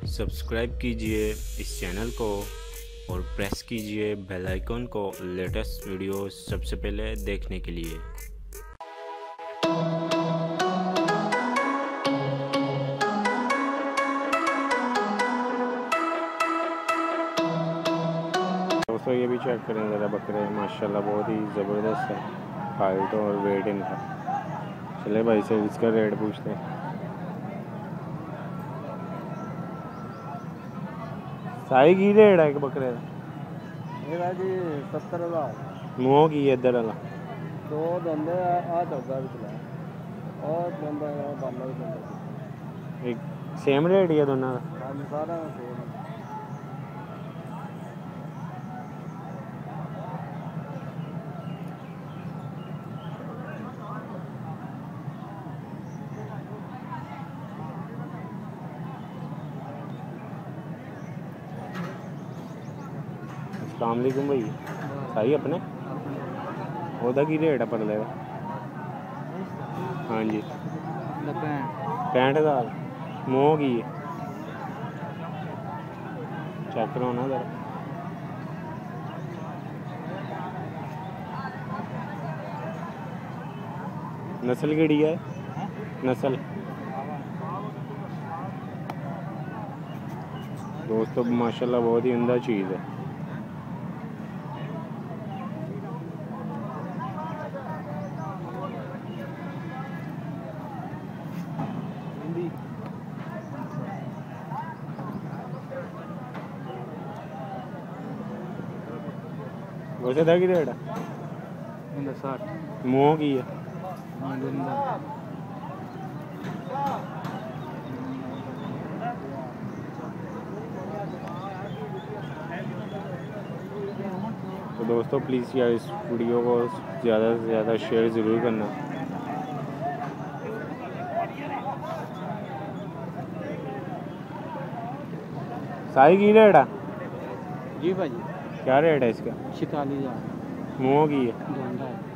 Subscribe कीजिए इस channel को और प्रेस कीजिए बेल आइकन को लेटेस्ट वीडियो सबसे पहले देखने के लिए। दोस्तों ये भी चेक करें ज़रा बकरे, माशाल्लाह बहुत ही ज़बरदस्त है हाइट और वेट इनका। चले भाई से इसका रेट पूछते हैं। साई की रेट है बकरे का जी 70,000 मुँह की इधर वाला दो बंदे आ दर्दा भी चला और बंदा बाला भी बंदा एक सेम रेट ही है दोनों का। हाँ सारा सेम अस्सलाम वालेकुम भाई। सही अपने ओदा की रेट है परले का? हाँ जी 65,000 मुँह की है। चेक करो ना जरा। नस्ल केड़ी है? नस्ल दोस्तों माशाल्लाह बहुत ही उम्दा चीज़ है। वैसे था की रेट है? 60 मुँह की है। तो दोस्तों प्लीज़ यार इस वीडियो को ज़्यादा से ज़्यादा शेयर ज़रूर करना। साई की रेट है? जी भाई क्या रेट है इसका? 46,000 मुँह की है।